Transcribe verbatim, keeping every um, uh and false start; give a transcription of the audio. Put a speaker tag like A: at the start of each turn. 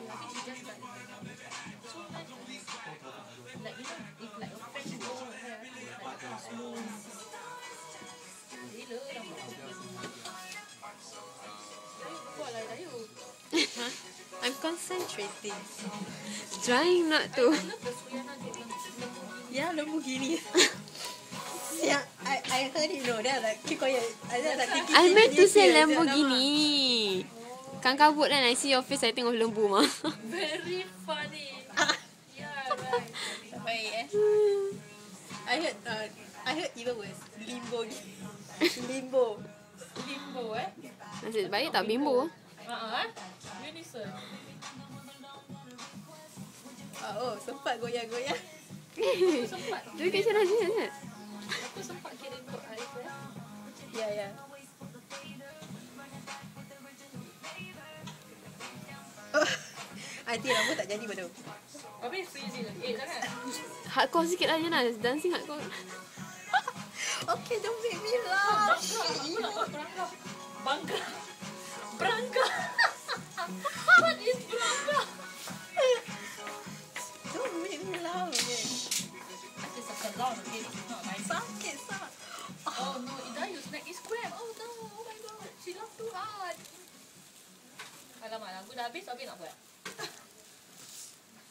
A: I think she just like so nice. Like you know, if like a French girl hair, like smooth. Gila nampak. Buat lah Dayu.
B: I'm concentrating. Trying not to.
A: I love the Suyana joke Lamborghini.
B: Yeah, Lamborghini. Yeah, I I heard it, you know. Then I like, keep quiet. I just like thinking.
A: Ah,
B: I
C: meant to say Lamborghini. Kan kabut kan, I see your face, I think of lembu mah.
A: Very funny. Yeah, right.
B: Baik eh. I heard uh, I heard even worse. Limbo. Limbo.
A: Limbo eh.
C: Nasib baik tak bimbo.
A: Haa eh. Unison.
B: Uh, oh, sempat goyang-goyang.
A: Aku sempat.
C: Dia kat sana je.
A: Aku sempat kirim untuk Arif eh.
B: Ya, ya. I think rambut tak jadi pada.
A: Habis freezy lagi. Eh, jangan.
C: Hardcore sikit lah je lah. Dancing hardcore.
B: Okay, don't make me laugh.
A: Aku nak buat berangga. Bangga. Berangga. What is berangga?
B: Don't make me laugh again.
A: That is a salon again. It's not nice.
B: Sakit, sakit.
A: Oh no, Idayu's neck is cramp. Oh no, oh my god. She laughed too hard. Alamak, lagu dah habis, habis nak buat.